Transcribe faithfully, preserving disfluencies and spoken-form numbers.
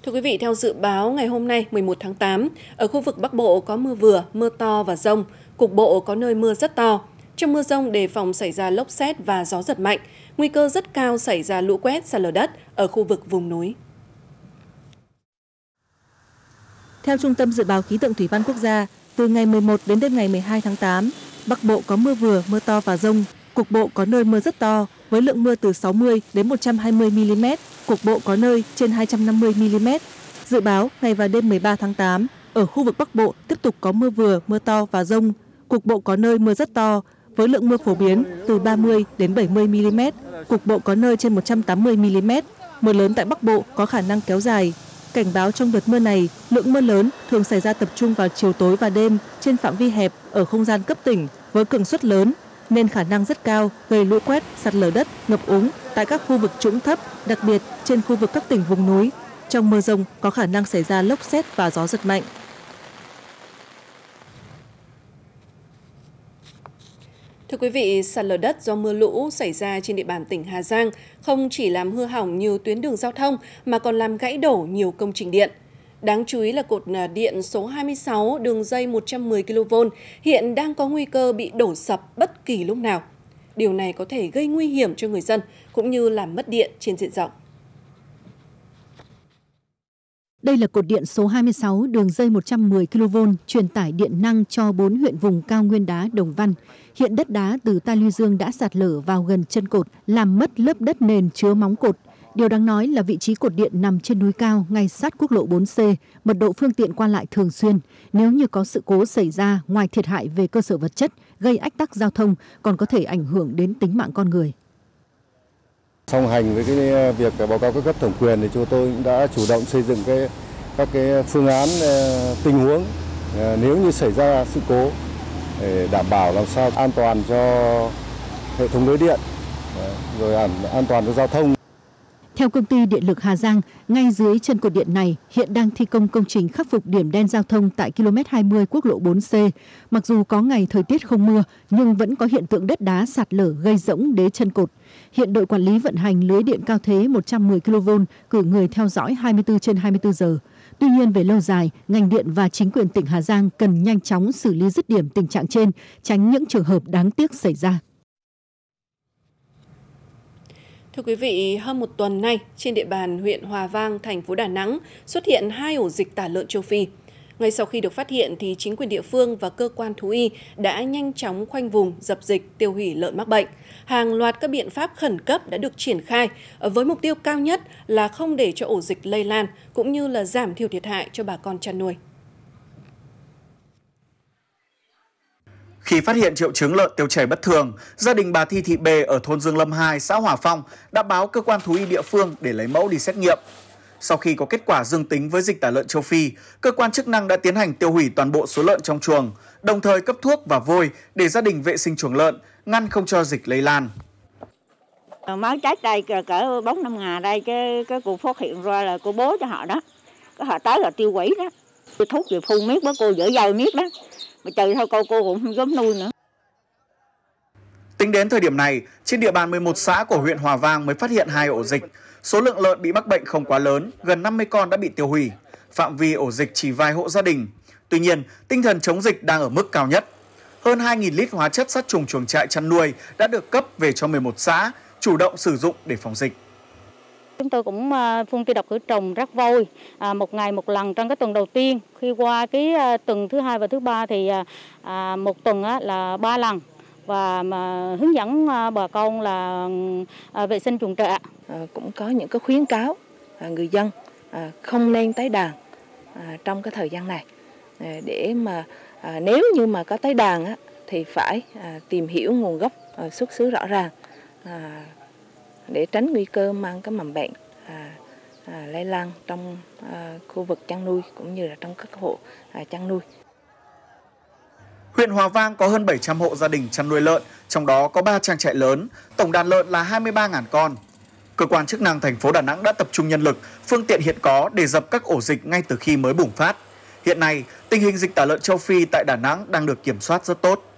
Thưa quý vị, theo dự báo ngày hôm nay mười một tháng tám, ở khu vực Bắc Bộ có mưa vừa, mưa to và dông, cục bộ có nơi mưa rất to. Trong mưa dông đề phòng xảy ra lốc sét và gió giật mạnh, nguy cơ rất cao xảy ra lũ quét, sạt lở đất ở khu vực vùng núi. Theo Trung tâm Dự báo Khí tượng Thủy văn Quốc gia, từ ngày mười một đến đêm ngày mười hai tháng tám, Bắc Bộ có mưa vừa, mưa to và dông, cục bộ có nơi mưa rất to, với lượng mưa từ sáu mươi đến một trăm hai mươi mi-li-mét, cục bộ có nơi trên hai trăm năm mươi mi-li-mét. Dự báo ngày và đêm mười ba tháng tám, ở khu vực Bắc Bộ tiếp tục có mưa vừa, mưa to và dông, cục bộ có nơi mưa rất to, với lượng mưa phổ biến từ ba mươi đến bảy mươi mi-li-mét, cục bộ có nơi trên một trăm tám mươi mi-li-mét. Mưa lớn tại Bắc Bộ có khả năng kéo dài. Cảnh báo trong đợt mưa này, lượng mưa lớn thường xảy ra tập trung vào chiều tối và đêm trên phạm vi hẹp ở không gian cấp tỉnh với cường suất lớn, nên khả năng rất cao gây lũ quét, sạt lở đất, ngập úng tại các khu vực trũng thấp, đặc biệt trên khu vực các tỉnh vùng núi. Trong mưa dông có khả năng xảy ra lốc sét và gió giật mạnh. Thưa quý vị, sạt lở đất do mưa lũ xảy ra trên địa bàn tỉnh Hà Giang không chỉ làm hư hỏng nhiều tuyến đường giao thông mà còn làm gãy đổ nhiều công trình điện. Đáng chú ý là cột điện số hai mươi sáu đường dây một trăm mười ki-lô-vôn hiện đang có nguy cơ bị đổ sập bất kỳ lúc nào. Điều này có thể gây nguy hiểm cho người dân cũng như làm mất điện trên diện rộng. Đây là cột điện số hai mươi sáu đường dây một trăm mười ki-lô-vôn truyền tải điện năng cho bốn huyện vùng cao nguyên đá Đồng Văn. Hiện đất đá từ ta luy dương đã sạt lở vào gần chân cột, làm mất lớp đất nền chứa móng cột. Điều đáng nói là vị trí cột điện nằm trên núi cao ngay sát quốc lộ bốn C, mật độ phương tiện qua lại thường xuyên. Nếu như có sự cố xảy ra, ngoài thiệt hại về cơ sở vật chất, gây ách tắc giao thông, còn có thể ảnh hưởng đến tính mạng con người. Song hành với cái việc báo cáo các cấp thẩm quyền thì chúng tôi cũng đã chủ động xây dựng cái các cái phương án tình huống nếu như xảy ra sự cố để đảm bảo làm sao an toàn cho hệ thống lưới điện, rồi an toàn cho giao thông. Theo công ty Điện lực Hà Giang, ngay dưới chân cột điện này hiện đang thi công công trình khắc phục điểm đen giao thông tại ki lô mét hai mươi quốc lộ bốn C. Mặc dù có ngày thời tiết không mưa, nhưng vẫn có hiện tượng đất đá sạt lở gây rỗng đế chân cột. Hiện đội quản lý vận hành lưới điện cao thế một trăm mười ki-lô-vôn cử người theo dõi hai mươi tư trên hai mươi tư giờ. Tuy nhiên về lâu dài, ngành điện và chính quyền tỉnh Hà Giang cần nhanh chóng xử lý dứt điểm tình trạng trên, tránh những trường hợp đáng tiếc xảy ra. Thưa quý vị, hơn một tuần nay, trên địa bàn huyện Hòa Vang, thành phố Đà Nẵng xuất hiện hai ổ dịch tả lợn châu Phi. Ngay sau khi được phát hiện, thì chính quyền địa phương và cơ quan thú y đã nhanh chóng khoanh vùng, dập dịch, tiêu hủy lợn mắc bệnh. Hàng loạt các biện pháp khẩn cấp đã được triển khai với mục tiêu cao nhất là không để cho ổ dịch lây lan, cũng như là giảm thiểu thiệt hại cho bà con chăn nuôi. Khi phát hiện triệu chứng lợn tiêu chảy bất thường, gia đình bà Thi Thị Bề ở thôn Dương Lâm hai, xã Hòa Phong đã báo cơ quan thú y địa phương để lấy mẫu đi xét nghiệm. Sau khi có kết quả dương tính với dịch tả lợn châu Phi, cơ quan chức năng đã tiến hành tiêu hủy toàn bộ số lợn trong chuồng, đồng thời cấp thuốc và vôi để gia đình vệ sinh chuồng lợn, ngăn không cho dịch lây lan. Mới chết đây cỡ bốn năm ngày đây, cái cái cô phát hiện ra là cô bố cho họ đó, cái họ tới là tiêu hủy đó, thuốc gì phun miết bố cô dở dầu miết đó, mà trừ thôi cô cô cũng không dám nuôi nữa. Tính đến thời điểm này, trên địa bàn mười một xã của huyện Hòa Vang mới phát hiện hai ổ dịch. Số lượng lợn bị mắc bệnh không quá lớn, gần năm mươi con đã bị tiêu hủy. Phạm vi ổ dịch chỉ vài hộ gia đình. Tuy nhiên, tinh thần chống dịch đang ở mức cao nhất. Hơn hai nghìn lít hóa chất sát trùng chuồng trại chăn nuôi đã được cấp về cho mười một xã, chủ động sử dụng để phòng dịch. Chúng tôi cũng phun tiêu độc khử trùng rắc vôi à, một ngày một lần trong cái tuần đầu tiên. Khi qua cái tuần thứ hai và thứ ba thì à, một tuần á, là ba lần. Và mà hướng dẫn bà con là à, vệ sinh chuồng trại. À, cũng có những cái khuyến cáo à, người dân à, không nên tái đàn à, trong cái thời gian này à, để mà à, nếu như mà có tái đàn á, thì phải à, tìm hiểu nguồn gốc à, xuất xứ rõ ràng à, để tránh nguy cơ mang cái mầm bệnh à, à, lây lan trong à, khu vực chăn nuôi cũng như là trong các hộ à, chăn nuôi. Huyện Hòa Vang có hơn bảy trăm hộ gia đình chăn nuôi lợn, trong đó có ba trang trại lớn, tổng đàn lợn là hai mươi ba nghìn con. Cơ quan chức năng thành phố Đà Nẵng đã tập trung nhân lực, phương tiện hiện có để dập các ổ dịch ngay từ khi mới bùng phát. Hiện nay, tình hình dịch tả lợn châu Phi tại Đà Nẵng đang được kiểm soát rất tốt.